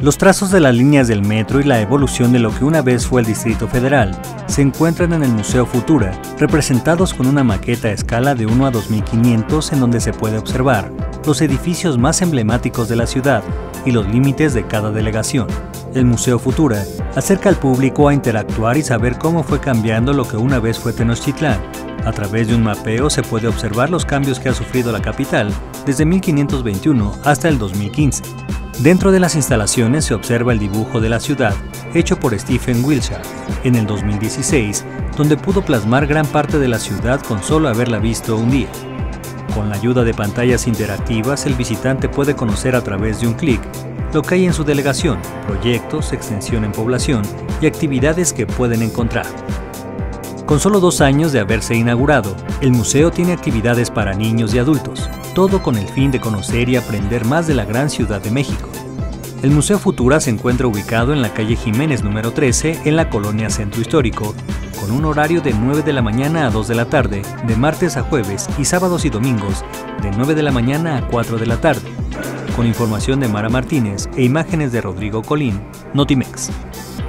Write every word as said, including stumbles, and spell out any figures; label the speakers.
Speaker 1: Los trazos de las líneas del metro y la evolución de lo que una vez fue el Distrito Federal se encuentran en el Museo Futura, representados con una maqueta a escala de uno a dos mil quinientos en donde se puede observar los edificios más emblemáticos de la ciudad y los límites de cada delegación. El Museo Futura acerca al público a interactuar y saber cómo fue cambiando lo que una vez fue Tenochtitlán. A través de un mapeo se puede observar los cambios que ha sufrido la capital desde mil quinientos veintiuno hasta el dos mil quince. Dentro de las instalaciones se observa el dibujo de la ciudad hecho por Stephen Wilshire en el dos mil dieciséis, donde pudo plasmar gran parte de la ciudad con solo haberla visto un día. Con la ayuda de pantallas interactivas, el visitante puede conocer a través de un clic lo que hay en su delegación, proyectos, extensión en población y actividades que pueden encontrar. Con solo dos años de haberse inaugurado, el museo tiene actividades para niños y adultos, todo con el fin de conocer y aprender más de la gran Ciudad de México. El Museo Futura se encuentra ubicado en la calle Jiménez número trece, en la colonia Centro Histórico, con un horario de nueve de la mañana a dos de la tarde, de martes a jueves y sábados y domingos, de nueve de la mañana a cuatro de la tarde. Con información de Mara Martínez e imágenes de Rodrigo Colín, Notimex.